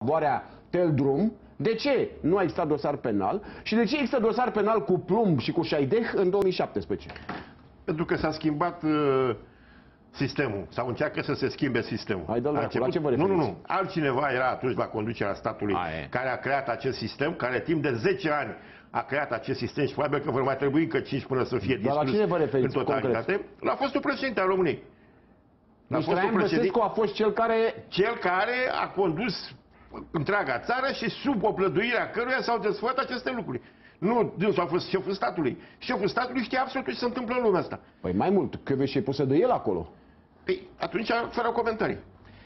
favoarea Teldrum, de ce nu a existat dosar penal și de ce există dosar penal cu Plumb și cu Șaideh în 2017? Pentru că s-a schimbat sistemul, sau încearcă să se schimbe sistemul. Hai, la ce vă referiți? Nu. Altcineva era atunci la conducerea statului care a creat acest sistem, care timp de 10 ani a creat acest sistem și probabil că vor mai trebui încă 5 până să fie distrus la cine vă referiți în totalitate. A fost președinte al României. Deci Traian Băsescu a fost cel care a condus întreaga țară și sub oplăduirea căruia s-au desfășurat aceste lucruri. Nu, dânsul a fost șeful statului. Șeful statului știa absolut ce se întâmplă în lumea asta. Păi mai mult, Kövesi e pusă de el acolo. Păi atunci, fără comentarii.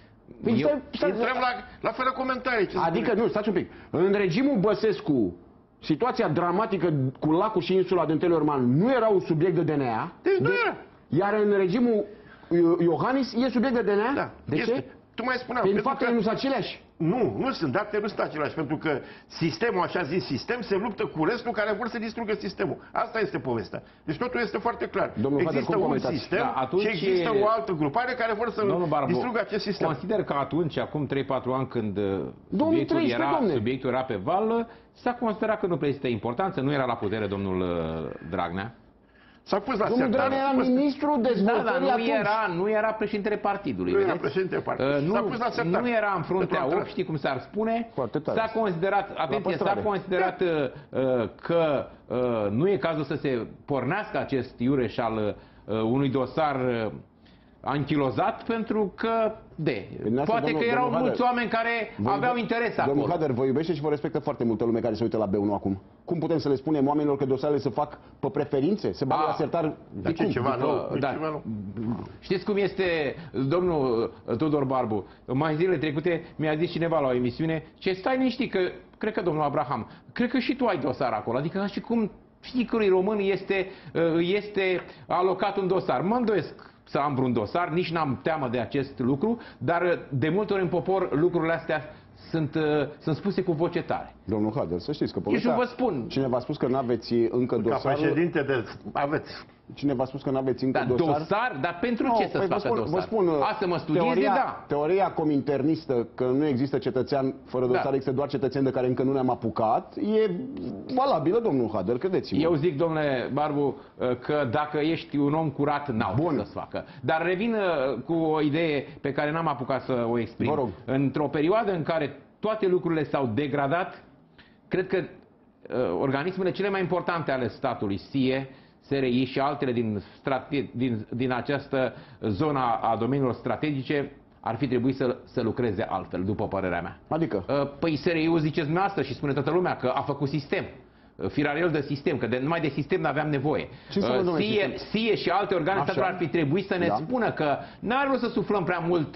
Intrăm la fără comentarii. Adică, nu, stați un pic. În regimul Băsescu, situația dramatică cu lacul și insula de Teleorman nu era un subiect de DNA. Iar în regimul Iohannis e subiect de DNA? Da. De ce? Tu mai spuneam. Păi faptele nu sunt aceleași. Nu sunt, datele nu sunt aceleași, pentru că sistemul, așa zis sistem, se luptă cu restul care vor să distrugă sistemul. Asta este povestea. Deci totul este foarte clar. Există un sistem și există o altă grupare care vor să distrugă acest sistem. Consider că atunci, acum 3-4 ani, când subiectul era pe val, s-a considerat că nu prezintă importanță, nu era la putere domnul Dragnea. S-a pus la domnul Dragnea era ministrul dezvoltării nu era președintele partidului. Nu era președintele partidului. Nu era în fruntea 8, știi cum s-ar spune. S-a considerat, atenție, s-a considerat că nu e cazul să se pornească acest iureș al unui dosar anchilozat, pentru că poate că erau mulți oameni care aveau interes acolo. Domnul Hader vă iubește și vă respectă foarte multă lume care se uită la B1 acum. Cum putem să le spunem oamenilor că dosarele se fac pe preferințe? Se bagă la sertar? Ceva nou. Știți cum este domnul Tudor Barbu? Mai zilele trecute mi-a zis cineva la o emisiune: ce stai liniștit, că cred că domnul Abraham, cred că și tu ai dosar acolo. Adică și cum fiecărui român este alocat un dosar. Mă îndoiesc să am vreun dosar, nici n-am teamă de acest lucru, dar de multe ori în popor lucrurile astea sunt spuse cu voce tare. Domnul Hader, să știți că eu vă spun. Cine v-a spus că n-aveți încă dosar? Ca președinte aveți. Cine v-a spus că n-aveți încă dosar? Dar pentru ce să-ți facă dosar? Vă spun, să mă studieze, teoria cominternistă că nu există cetățean fără dosar, există doar cetățeni de care încă nu ne-am apucat, e valabilă, domnul Hader, credeți-mă. Eu zic, domnule Barbu, că dacă ești un om curat, n-au să-ți facă. Dar revin cu o idee pe care n-am apucat să o exprim. Vă rog. Într-o perioadă în care toate lucrurile s-au degradat, cred că organismele cele mai importante ale statului, SIE, SRI și altele din această zonă a domeniilor strategice, ar fi trebuit să lucreze altfel, după părerea mea. Adică? Păi SRI-ul ziceți dumneavoastră și spune toată lumea că a făcut sistem. Firarel de sistem, că numai de sistem n-aveam nevoie. SIE și alte organe statului ar fi trebuit să ne spună că n-ar vrea să suflăm prea mult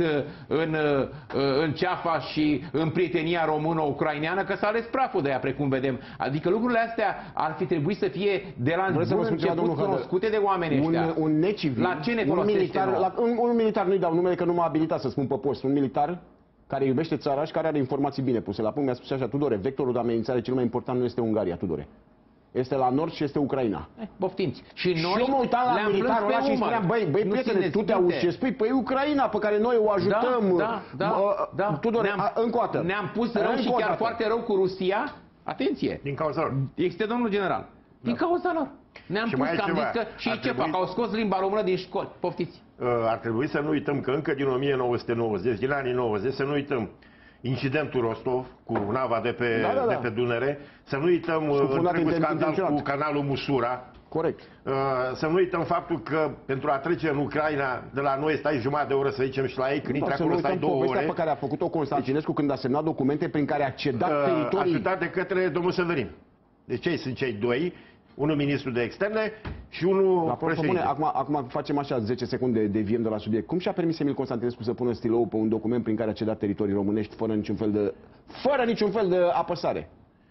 în ceafa și în prietenia română-ucraineană, că s-a ales praful de ea, precum vedem. Adică lucrurile astea ar fi trebuit să fie de la început cunoscute de oamenii ăștia. Un necivil, la ce ne folosește? Un militar, nu-i dau numele că nu m-a abilitat să spun pe post, un militar care iubește țara și care are informații bine puse la punct, mi-a spus așa: Tudore, vectorul de amenințare cel mai important nu este Ungaria, Tudore. Este la nord și este Ucraina. Poftiți. Și noi eu mă uitam la militarul ăla și spuneam: băi, prietene, tu te auzi ce spui? Păi Ucraina, pe care noi o ajutăm. Tudore, încă o dată. Ne-am pus rău și chiar foarte rău cu Rusia. Atenție. Din cauza lor. Este domnul general. Din cauza lor. Ne-am pus că am zis că și ce fac? Au scos limba română din școli. Poftiți. Ar trebui să nu uităm că încă din 1990, din anii 90, să nu uităm incidentul Rostov cu nava de pe Dunăre, să nu uităm întregul scandal cu canalul Musura. Corect. Să nu uităm faptul că pentru a trece în Ucraina, de la noi stai jumătate de oră, să zicem, și la ei, când intri acolo stai 2 ore. Pe care a făcut-o Constantinescu când a semnat documente prin care a cedat teritorii. Ajutat de către domnul Severin. Deci cei sunt cei doi. Unul ministru de externe și unul președinte. Acum facem așa 10 secunde, deviem de la subiect. Cum și-a permis Emil Constantinescu să pună stilou pe un document prin care a cedat teritorii românești fără niciun fel de apăsare?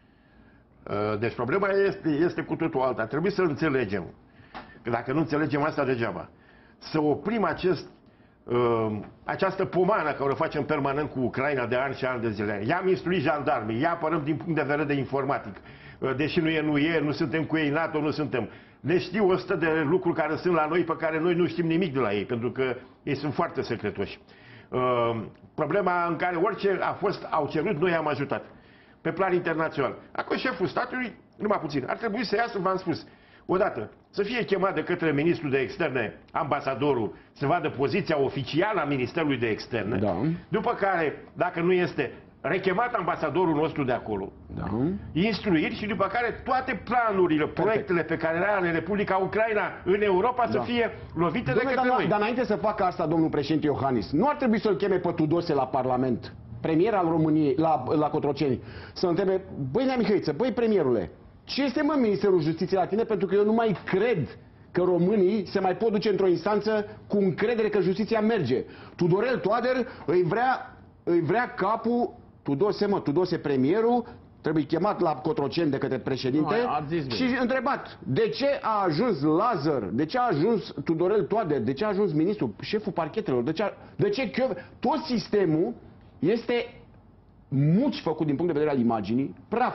Deci problema este cu totul alta. Trebuie să înțelegem. Că dacă nu înțelegem asta degeaba. Să oprim această pomană care o facem permanent cu Ucraina de ani și ani de zile. I-am instruit jandarmii, i apărăm din punct de vedere de informatic. Deși nu e, nu suntem cu ei NATO, nu suntem. Ne știu 100 de lucruri care sunt la noi pe care noi nu știm nimic de la ei, pentru că ei sunt foarte secretoși. problema în care orice au cerut, noi am ajutat. Pe plan internațional. Acum șeful statului, numai puțin, ar trebui să iasă, v-am spus, odată, să fie chemat de către ministrul de externe, ambasadorul, să vadă poziția oficială a Ministerului de Externe, da. După care, dacă nu este rechemat ambasadorul nostru de acolo, da. Instruiri și după care toate planurile, proiectele pe care le are Republica Ucraina în Europa să fie lovite de către noi. Dar înainte să facă asta, domnul președinte Iohannis, nu ar trebui să-l cheme pe Tudose la Parlament, premier al României, la Cotroceni, să întrebe, băi Nea Mihăiță, băi premierule, ce este mă Ministerul Justiției la tine? Pentru că eu nu mai cred că românii se mai pot duce într-o instanță cu încredere că justiția merge. Tudorel Toader îi vrea capul Tudose premierul, trebuie chemat la Cotroceni de către președinte și întrebat de ce a ajuns Lazar, de ce a ajuns Tudorel Toader, de ce a ajuns ministrul, șeful parchetelor, de ce tot sistemul este muci făcut din punct de vedere al imaginii,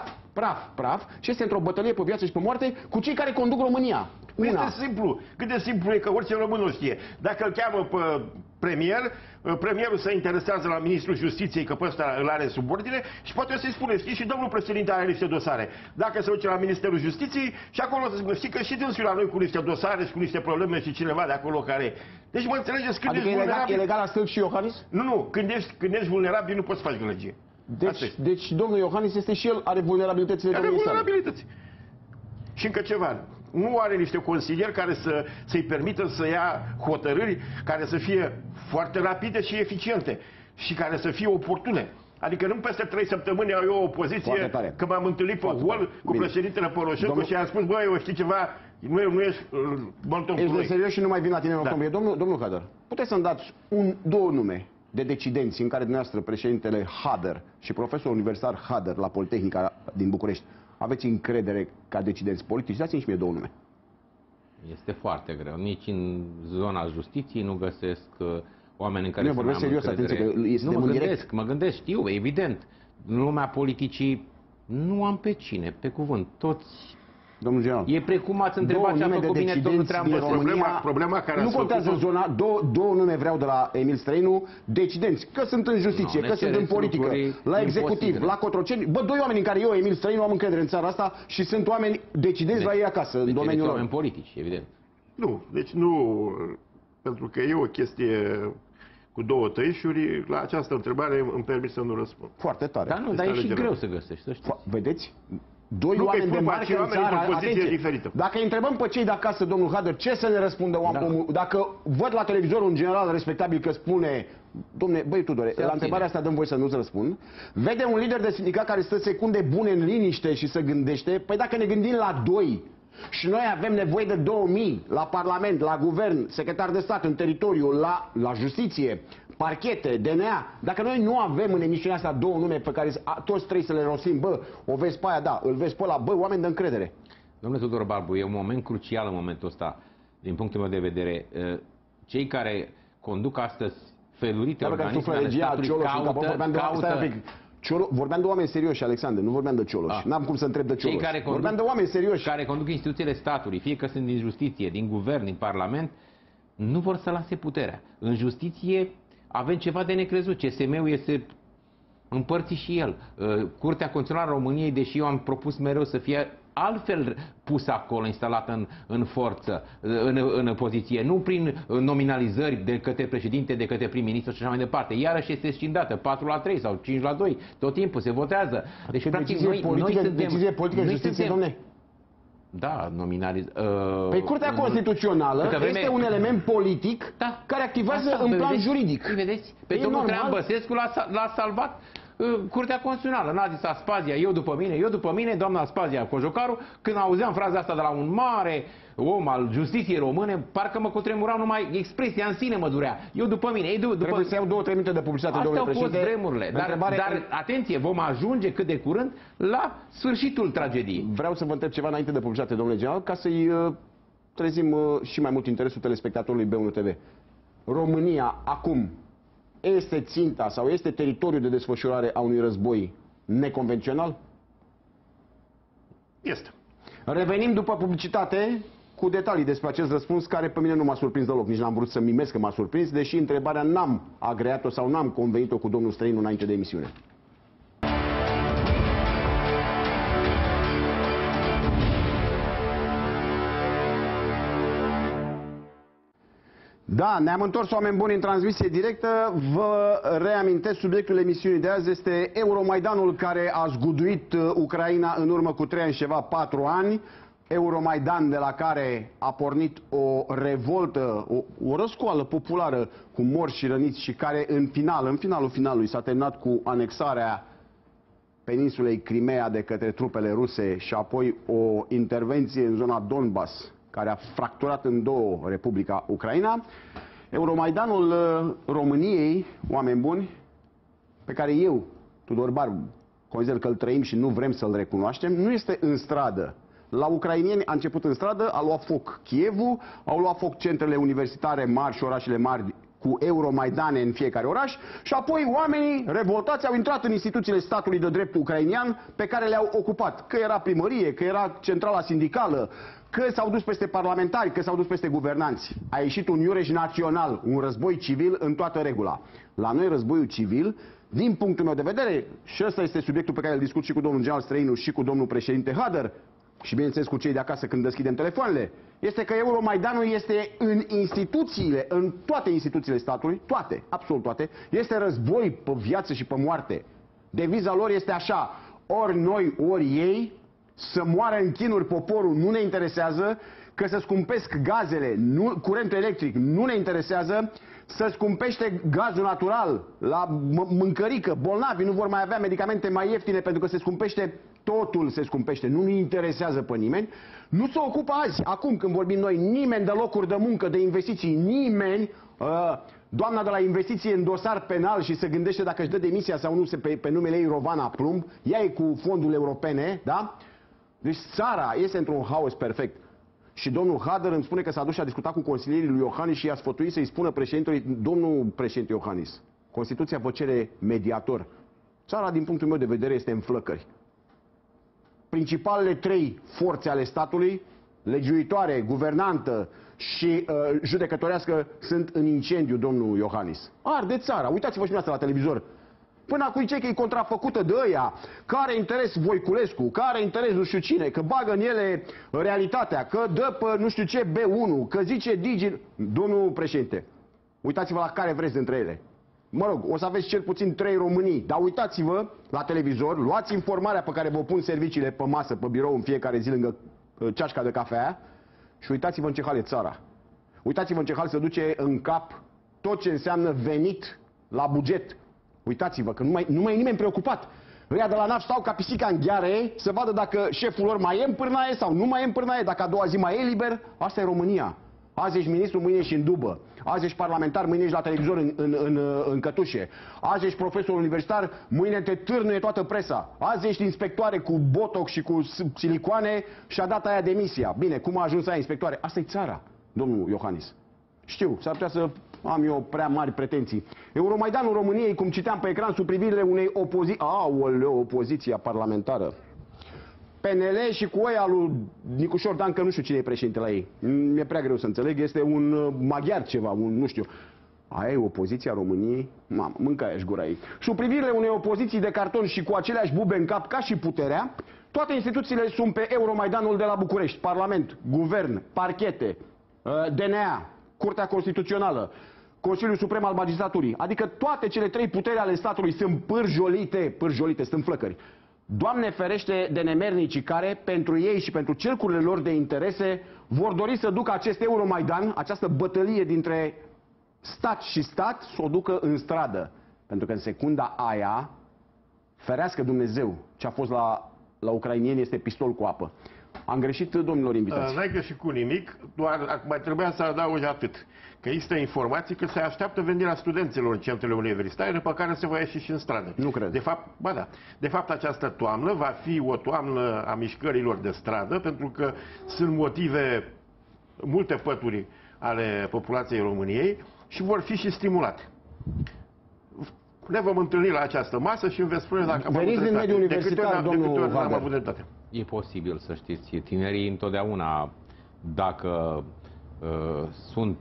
praf și este într-o bătălie pe viață și pe moarte cu cei care conduc România. Este simplu. Cât de simplu e că orice român o știe. Dacă îl cheamă pe premier, premierul se interesează la ministrul justiției că pe ăsta îl are sub ordine și poate să-i spune, știi, și domnul președinte are niște dosare. Dacă se duce la Ministerul Justiției și acolo o să spună, știi că și dânsul la noi cu niște dosare și cu niște probleme și cineva de acolo care... Deci mă înțelegeți, când ești vulnerabil... E legal la stâlp și Iohannis? Nu. Când ești vulnerabil nu poți să faci gălăgie. Deci domnul Iohannis este și el, are vulnerabilitățile domniei sale. Are vulnerabilități. Și încă ceva. Nu are niște consilieri care să-i permită să ia hotărâri care să fie foarte rapide și eficiente și care să fie oportune. Adică nu peste 3 săptămâni au eu o poziție că m-am întâlnit pe hol cu președintele Poroșenko și am spus, băi, eu știi ceva, nu ești Molotov. Ești serios și nu mai vin la tine în octombrie. Domnul Hader, puteți să-mi dați două nume de decidenți în care dumneavoastră, președintele Hader și profesorul universitar Hader la Politehnica din București, aveți încredere ca decidenți politici? Dați-mi și mie două nume. Este foarte greu. Nici în zona justiției nu găsesc oameni în care să am serios, atenție, că este mă gândesc, știu, evident. În lumea politicii nu am pe cine, pe cuvânt. Toți... Domnul general, e precum ați întrebat ce a făcut bine domnul Treambăsescu. Problema care nu contează zona, două nume vreau de la Emil Străinu, decidenți, că sunt în justiție, că sunt în politică, la executiv, la Cotroceni. Bă, doi oameni în care eu, Emil Străinu, am încredere în țara asta și sunt oameni decidenți la ei acasă, în domeniul lor. Oameni politici, evident. Nu, deci nu, pentru că e o chestie cu două tăișuri, la această întrebare îmi permit să nu răspund. Foarte tare. Dar nu, dar e și greu să găsești, să știți. Vedeți? Doi oameni de marcă în țară, atenție, dacă îi întrebăm pe cei de acasă, domnul Hader, ce să ne răspundă omul, dacă văd la televizor un general respectabil că spune, domne, băi Tudore, la întrebarea asta dăm voie să nu-ți răspund, vede un lider de sindicat care stă secunde bune în liniște și se gândește, păi dacă ne gândim la 2 și noi avem nevoie de 2000 la Parlament, la Guvern, secretar de stat în teritoriu, la justiție, parchete, DNA, dacă noi nu avem în emisiunea asta două nume pe care toți trebuie să le rostim, bă, o vezi pe aia, da, îl vezi pe ăla, bă, oameni de încredere. Domnule Tudor Barbu, e un moment crucial în momentul ăsta, din punctul meu de vedere. Cei care conduc astăzi felurite organisme ale statului vorbeam de oameni serioși, Alexandru, nu vorbeam de Cioloș. N-am cum să întreb de Cioloș. Vorbeam de oameni serioși. Care conduc instituțiile statului, fie că sunt din justiție, din guvern, din parlament, nu vor să lase puterea. În justiție avem ceva de necrezut. CSM-ul este împărțit și el. Curtea Constituțională a României, deși eu am propus mereu să fie altfel pusă acolo, instalată în forță, în poziție, nu prin nominalizări de către președinte, de către prim-ministru și așa mai departe. Iarăși este scindată, 4-3 sau 5-2, tot timpul se votează. Deci, practic, noi suntem... Decizie politică, justiție, domne? Da, Păi Curtea Constituțională este un element politic care activează în plan juridic. Vedeți? Pe domnul Treambăsescu l-a salvat Curtea Constituțională. N-a zis Aspazia, eu după mine, doamna Aspazia Cojocaru, când auzeam fraza asta de la un mare om al justiției române, parcă mă cutremurau numai expresia în sine mă durea. Eu după mine. Trebuie să iau 2-3 minute de publicitate, domnule președinte. Astea au fost vremurile. Dar atenție, vom ajunge cât de curând la sfârșitul tragediei. Vreau să vă întreb ceva înainte de publicitate, domnule general, ca să-i trezim și mai mult interesul telespectatorului B1 TV. România acum este ținta sau este teritoriul de desfășurare a unui război neconvențional? Este. Revenim după publicitate cu detalii despre acest răspuns, care pe mine nu m-a surprins deloc, nici n-am vrut să mimesc că m-a surprins, deși întrebarea n-am agreat-o sau n-am convenit-o cu domnul Străinu înainte de emisiune. Da, ne-am întors, oameni buni, în transmisie directă. Vă reamintesc, subiectul emisiunii de azi este Euromaidanul care a zguduit Ucraina în urmă cu 3 ani și ceva, 4 ani. Euromaidan de la care a pornit o revoltă, o răscoală populară cu morți și răniți și care în finalul finalului s-a terminat cu anexarea peninsulei Crimea de către trupele ruse și apoi o intervenție în zona Donbass care a fracturat în două Republica Ucraina. Euromaidanul României, oameni buni, pe care eu, Tudor Barbu, consider că îl trăim și nu vrem să-l recunoaștem, nu este în stradă. La ucrainieni a început în stradă, a luat foc Kievul, au luat foc centrele universitare mari și orașele mari cu Euromaidane în fiecare oraș și apoi oamenii revoltați au intrat în instituțiile statului de drept ucrainian pe care le-au ocupat. Că era primărie, că era centrala sindicală, că s-au dus peste parlamentari, că s-au dus peste guvernanți. A ieșit un iureș național, un război civil în toată regula. La noi războiul civil, din punctul meu de vedere, și ăsta este subiectul pe care îl discut și cu domnul general Străinu și cu domnul președinte Hader, și bineînțeles cu cei de acasă când deschidem telefoanele, este că Euromaidanul este în instituțiile, în toate instituțiile statului, toate, absolut toate, este război pe viață și pe moarte. Deviza lor este așa, ori noi, ori ei, să moară în chinuri poporul nu ne interesează, că să scumpesc gazele, curentul electric nu ne interesează, să scumpește gazul natural la mâncărică, bolnavii nu vor mai avea medicamente mai ieftine pentru că se scumpește, totul se scumpește, nu ne interesează pe nimeni. Nu se ocupă azi, acum când vorbim noi, nimeni de locuri de muncă, de investiții, nimeni. Doamna de la investiție în dosar penal și se gândește dacă își dă demisia sau nu pe numele ei Rovana Plumb, ea e cu fondul europene, da? Deci țara este într-un haos perfect. Și domnul Hader îmi spune că s-a dus și a discutat cu consilierii lui Iohannis și i-a sfătuit să-i spună președintelui, domnul președinte Iohannis, Constituția vă cere mediator. Țara, din punctul meu de vedere, este în flăcări. Principalele trei forțe ale statului, legiuitoare, guvernantă și judecătorească, sunt în incendiu, domnul Iohannis. Arde țara, uitați-vă și dumneavoastră la televizor. Până acum zice că e contrafăcută de ăia, că are interes Voiculescu, că are interes nu știu cine, că bagă în ele realitatea, că dă pe nu știu ce B1, că zice Digi... Domnul președinte, uitați-vă la care vreți dintre ele. Mă rog, o să aveți cel puțin 3 Românii, dar uitați-vă la televizor, luați informarea pe care vă pun serviciile pe masă, pe birou în fiecare zi lângă ceașca de cafea și uitați-vă în ce hal e țara. Uitați-vă în ce hal se duce în cap tot ce înseamnă venit la buget. Uitați-vă că nu mai e nimeni preocupat. Ăia de la NAF stau ca pisica în gheare să vadă dacă șeful lor mai e în pârnaie sau nu mai e în pârnaie, dacă a doua zi mai e liber. Asta e România. Azi ești ministru, mâine ești în dubă. Azi ești parlamentar, mâine ești la televizor în cătușe. Azi ești profesor universitar, mâine te târnuie toată presa. Azi ești inspectoare cu botox și cu silicoane și a dat aia demisia. Bine, cum a ajuns aia inspectoare? Asta e țara, domnul Iohannis. Știu, s-ar putea să am eu prea mari pretenții. Euromaidanul României, cum citeam pe ecran, sub privirile unei opoziția parlamentară. PNL și cu ăia lui Nicușor Dan, că nu știu cine e președinte la ei. Mi-e prea greu să înțeleg, este un maghiar ceva, nu știu. Aia e opoziția României? Mamă, mânca-i gura ei. Sub privirile unei opoziții de carton și cu aceleași bube în cap ca și puterea, toate instituțiile sunt pe Euromaidanul de la București. Parlament, guvern, parchete, DNA, Curtea Constituțională, Consiliul Suprem al Magistraturii. Adică toate cele 3 puteri ale statului sunt pârjolite, sunt flăcări. Doamne ferește de nemernicii care, pentru ei și pentru cercurile lor de interese, vor dori să ducă acest Euromaidan, această bătălie dintre stat și stat, să o ducă în stradă. Pentru că în secunda aia, ferească Dumnezeu, ce a fost la ucrainieni este pistol cu apă. Am greșit, domnilor invitați? N-ai greșit cu nimic, doar mai trebuia să adaugi atât. Că există informații că se așteaptă venirea studenților în centrele universitare, după care se va ieși și în stradă. Nu cred. De fapt, ba da. De fapt, această toamnă va fi o toamnă a mișcărilor de stradă, pentru că sunt motive, multe pături ale populației României și vor fi și stimulate. Ne vom întâlni la această masă și îmi veți spune dacă veniți din mediul universitar, domnul Hader. E posibil, să știți, tinerii întotdeauna dacă sunt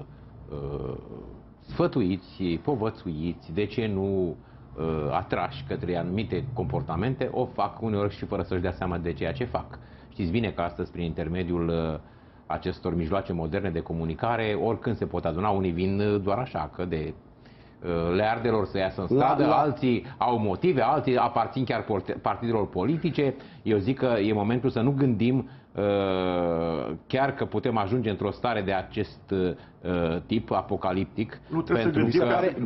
sfătuiți, povățuiți, de ce nu atrași către anumite comportamente, o fac uneori și fără să-și dea seama de ceea ce fac. Știți bine că astăzi, prin intermediul acestor mijloace moderne de comunicare, oricând se pot aduna, unii vin doar așa, că de le arde lor să iasă în stradă, alții au motive, alții aparțin chiar partidelor politice. Eu zic că e momentul să nu gândim chiar că putem ajunge într-o stare de acest tip apocaliptic. Nu trebuie să gândim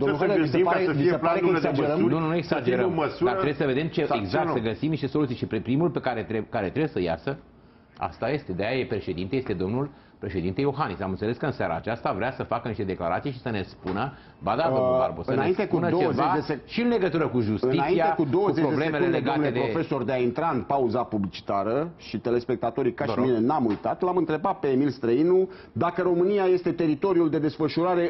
ca să fie planul de măsuri. Nu exagerăm, dar trebuie să vedem ce exact, să găsim niște soluții. Și primul pe care trebuie să iasă, asta este, de aia e președinte, este domnul președinte Iohannis. Am înțeles că în seara aceasta vrea să facă niște declarații și să ne spună, ba da, domnul Barbu, să ne spună ceva și în legătură cu justiția, cu problemele legate de... Profesor, de a intra în pauza publicitară și telespectatorii ca și mine n-am uitat, l-am întrebat pe Emil Străinu dacă România este teritoriul de desfășurare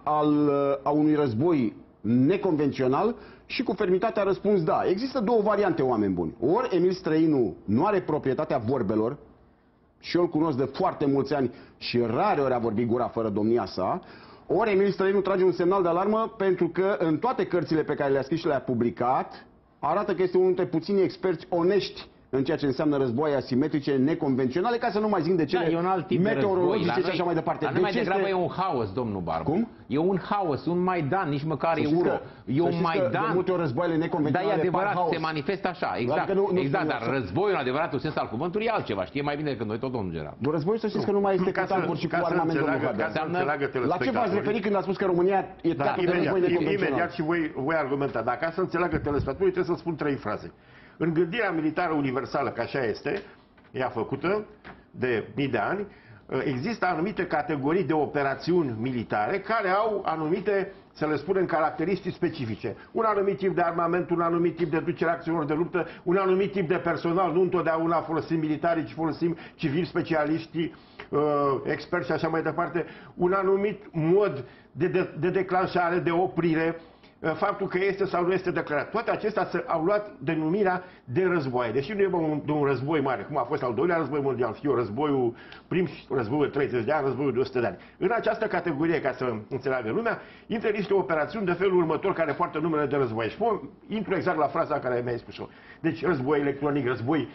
a unui război neconvențional și cu fermitate a răspuns da. Există două variante, oameni buni. Ori Emil Străinu nu are proprietatea vorbelor, și eu îl cunosc de foarte mulți ani și rare ori a vorbit gura fără domnia sa, ori Emil Străinu trage un semnal de alarmă pentru că în toate cărțile pe care le-a scris și le-a publicat arată că este unul dintre puținii experți onești în ceea ce înseamnă războaie asimetrice, neconvenționale, ca să nu mai zic de cele meteorologice și așa mai departe. Dar mai degrabă e un haos, domnul Barbu. Cum? E un haos, un Maidan, nici măcar euro. E un Maidan. De multe ori războaiele neconvenționale. Da, e adevărat, se manifestă așa, exact. Exact, dar războiul, în adevăratul sens al cuvântului, e altceva. Știe mai bine decât noi tot, domnul general. Războiul, să știți că nu mai este cu tancuri și cu armament, domnul Hadean. La ce v-ați referit când a spus că România e teatru de război neconvențional? Imediat și voi argumenta. Dacă să înțeleagă telespectatorii, trebuie să spun 3 fraze. În gândirea militară universală, că așa este, ea făcută de mii de ani, există anumite categorii de operațiuni militare care au anumite, să le spunem, caracteristici specifice. Un anumit tip de armament, un anumit tip de ducere a acțiunilor de luptă, un anumit tip de personal, nu întotdeauna folosim militarii, ci folosim civili, specialiști, experți și așa mai departe, un anumit mod de declanșare, de oprire, faptul că este sau nu este declarat. Toate acestea au luat denumirea de războaie. Deși nu e de un război mare, cum a fost al doilea război mondial, fie războiul prim, războiul 30 de ani, războiul de 100 de ani. În această categorie, ca să înțeleagă lumea, intră niște operațiuni de felul următor care poartă numele de război. Și intru exact la fraza care mi-ai spus-o. Deci război electronic, război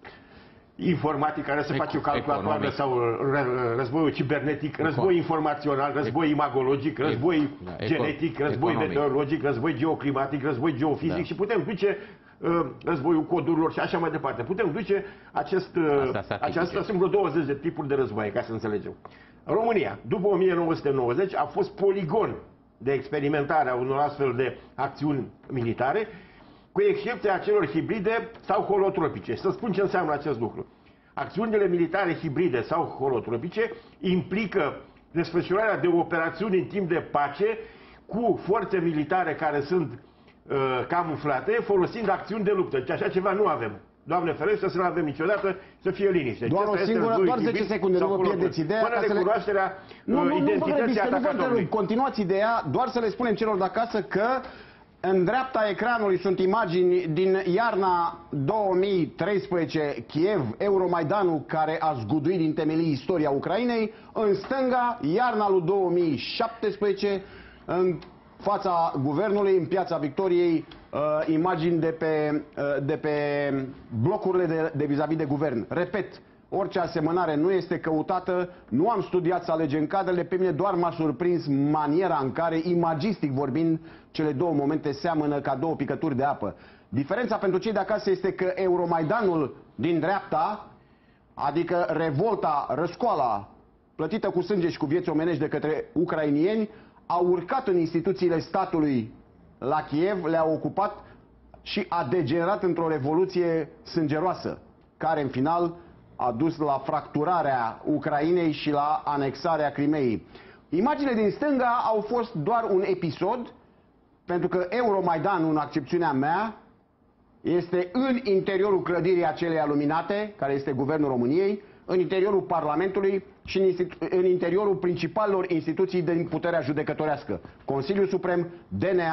informatic, care se face o calculatoare, sau războiul cibernetic, război informațional, război imagologic, război genetic, război meteorologic, război geoclimatic, război geofizic și putem duce războiul codurilor și așa mai departe. Putem duce aceasta sunt vreo 20 de tipuri de războaie, ca să înțelegem. România, după 1990, a fost poligon de experimentare a unor astfel de acțiuni militare, cu excepția celor hibride sau holotropice. Să spun ce înseamnă acest lucru. Acțiunile militare hibride sau holotropice implică desfășurarea de operațiuni în timp de pace cu forțe militare care sunt camuflate, folosind acțiuni de luptă. Deci așa ceva nu avem. Doamne ferește, să nu avem niciodată, să fie liniște. Doar 10 secunde, nu vă pierdeți ideea. Până recunoașterea identității atacatorului. Continuați ideea, doar să le spunem celor de acasă că în dreapta ecranului sunt imagini din iarna 2013, Kiev, Euromaidanul care a zguduit din temelii istoria Ucrainei. În stânga, iarna lui 2017, în fața guvernului, în Piața Victoriei, imagini de pe blocurile de vis-a-vis de guvern. Repet, orice asemănare nu este căutată, nu am studiat să alegem cadrele, pe mine doar m-a surprins maniera în care, imagistic vorbind, cele două momente seamănă ca două picături de apă. Diferența pentru cei de acasă este că Euromaidanul din dreapta, adică revolta, răscoala, plătită cu sânge și cu vieți omenești de către ucrainieni, a urcat în instituțiile statului la Kiev, le-a ocupat și a degenerat într-o revoluție sângeroasă, care în final a dus la fracturarea Ucrainei și la anexarea Crimeei. Imaginile din stânga au fost doar un episod, pentru că Euromaidanul, în accepțiunea mea, este în interiorul clădirii acelei luminate, care este Guvernul României, în interiorul Parlamentului și în interiorul principalelor instituții din puterea judecătorească. Consiliul Suprem, DNA,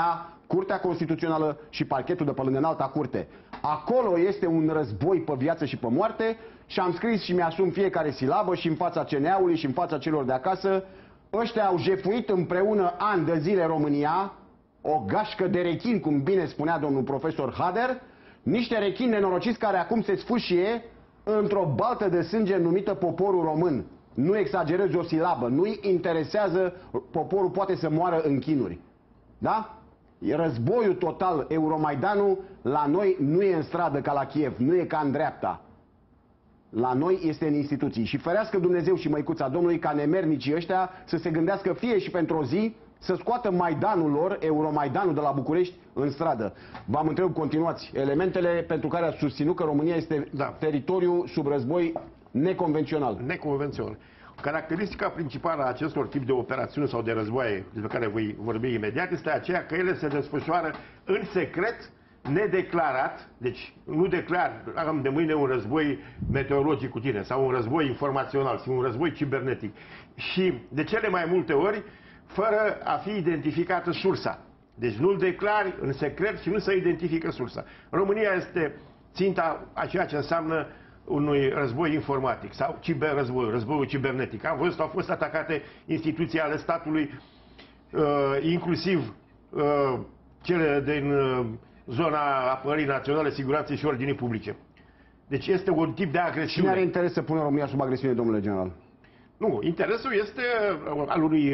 Curtea Constituțională și parchetul de pe lângă Înalta Curte. Acolo este un război pe viață și pe moarte și am scris și mi-asum fiecare silabă și în fața CNA-ului și în fața celor de acasă. Ăștia au jefuit împreună ani de zile România, o gașcă de rechin, cum bine spunea domnul profesor Hader, niște rechini nenorociți care acum se sfâșie într-o baltă de sânge numită poporul român. Nu exagerez o silabă, nu-i interesează, poporul poate să moară în chinuri. Da? E războiul total, Euromaidanul, la noi nu e în stradă ca la Kiev, nu e ca în dreapta. La noi este în instituții. Și ferească Dumnezeu și măicuța Domnului ca nemernicii ăștia să se gândească fie și pentru o zi să scoată Maidanul lor, Euromaidanul de la București, în stradă. V-am întrebat, continuați, elementele pentru care ați susținut că România este teritoriu sub război neconvențional. Neconvențional. Caracteristica principală a acestor tip de operațiuni sau de războaie, despre care voi vorbi imediat, este aceea că ele se desfășoară în secret, nedeclarat, deci nu declar, am de mâine un război meteorologic cu tine, sau un război informațional, sau un război cibernetic. Și de cele mai multe ori, fără a fi identificată sursa. Deci nu-l declari în secret și nu se identifică sursa. România este ținta a ceea ce înseamnă unui război informatic sau ciberrăzboi, războiul cibernetic. Am văzut, au fost atacate instituții ale statului, inclusiv cele din zona apărării naționale, siguranței și ordinii publice. Deci este un tip de agresiune. Cine are interes să pună România sub agresiune, domnule general? Nu, interesul este al unui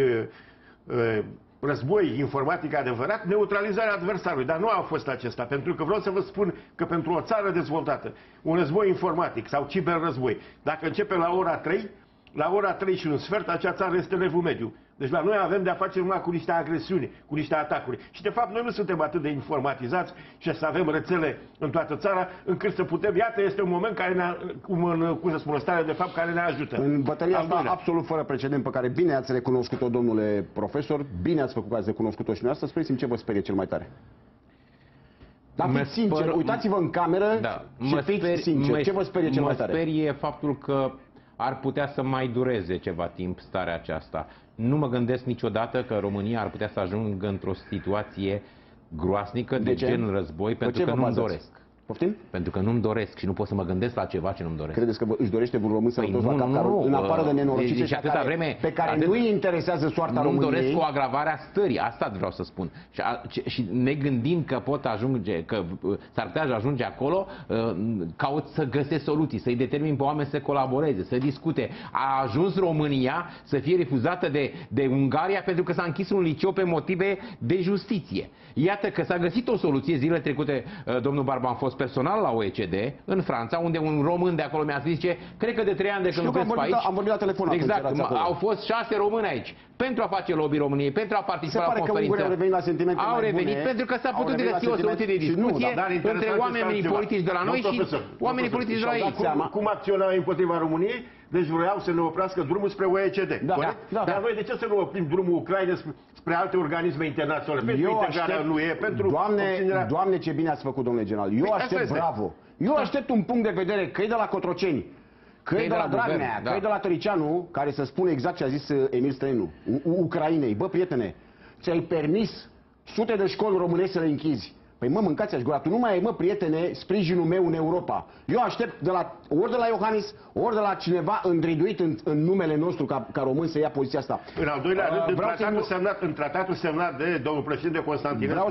război informatic adevărat, neutralizarea adversarului. Dar nu a fost acesta, pentru că vreau să vă spun că pentru o țară dezvoltată, un război informatic sau ciberrăzboi, dacă începe la ora 3, la ora 3 și un sfert, acea țară este în evul mediu. Deci la noi avem de-a face numai cu niște agresiuni, cu niște atacuri. Și de fapt noi nu suntem atât de informatizați și să avem rețele în toată țara, încât să putem, iată, este un moment care cum să spun, o stare de fapt care ne ajută. În bătălia asta absolut fără precedent, pe care bine ați recunoscut-o, domnule profesor, bine ați făcut că ați recunoscut-o și noastră, spuneți-mi ce vă sperie cel mai tare. Dar fiți sincer, uitați-vă în cameră și fiți sincer, ce vă sperie cel mai tare? Mă sperie faptul că ar putea să mai dureze ceva timp starea aceasta. Nu mă gândesc niciodată că România ar putea să ajungă într-o situație groasnică de gen război, pentru că nu-mi doresc. Poftim? Pentru că nu-mi doresc și nu pot să mă gândesc la ceva ce nu-mi doresc. Credeți că își dorește un român sănătos la cap, în afară de nenorociți și atâta vreme pe care nu-i interesează soarta României? Nu-mi doresc o agravare a stării, asta vreau să spun. Și ne gândim că pot ajunge, că s-ar putea ajunge acolo, caut să găsesc soluții, să-i determin pe oameni să colaboreze, să discute. A ajuns România să fie refuzată de Ungaria pentru că s-a închis un liceu pe motive de justiție. Iată că s-a găsit o soluție. Zilele trecute, domnul Barbu, am fost personal la OECD, în Franța, unde un român de acolo mi-a zis, cred că de 3 ani de când lucrez pe aici. Am vorbit la telefon. Exact, au fost 6 români aici, pentru a face lobby României, pentru a participa la conferință. Au revenit la sentimente mai bune. Au revenit pentru că s-a putut găsi o soluție de discuție între oamenii politici de la noi și oamenii politici de la ei. Cum acționau împotriva României? Deci vreau să ne oprească drumul spre OECD. Dar noi de ce să nu oprim drumul Ucrainei spre alte organisme internaționale? Pentru integrarea în UE, pentru Doamne, ce bine ați făcut, domnule general. Eu aștept, bravo. Eu aștept un punct de vedere, că e de la Cotroceni, că e de la Dragnea, că e de la Tăricianu, care să spună exact ce a zis Emil Străinu, Ucrainei. Bă, prietene, ți-ai permis sute de școli românești să le închizi. Păi mă, mâncați-aș gura, tu nu mai ai, mă, prietene, sprijinul meu în Europa. Eu aștept ori de la Iohannis, ori de la cineva îndriduit în numele nostru ca român să ia poziția asta. În al doilea rând, în tratatul semnat de domnul președinte Constantinescu,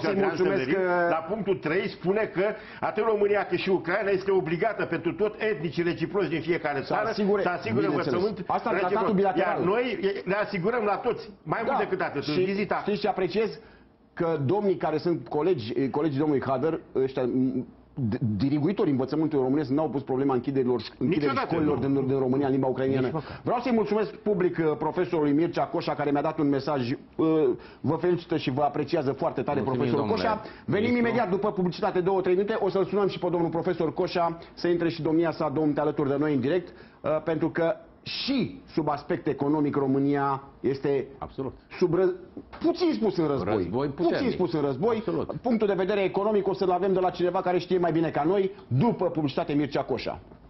la punctul 3 spune că atât România cât și Ucraina este obligată pentru tot etnicii reciproci din fiecare țară să asigure învățământ reciproc. Iar noi le asigurăm la toți, mai mult decât atât. Știți ce apreciez? Că domnii care sunt colegii domnului Hader, ăștia, diriguitorii învățământului românesc, n-au pus problema închiderii școlilor din România în limba ucrainiană. Vreau să-i mulțumesc public profesorului Mircea Coșa, care mi-a dat un mesaj. Vă felicită și vă apreciază foarte tare, profesorul Coșa. Venim imediat după publicitate, 2-3 minute. O să-l sunăm și pe domnul profesor Coșa să intre și domnia sa, domnul, alături de noi în direct, pentru că și sub aspect economic România este puțin spus în război. Puțin spus în război. Absolut. Punctul de vedere economic o să-l avem de la cineva care știe mai bine ca noi, după publicitate, Mircea Coșa.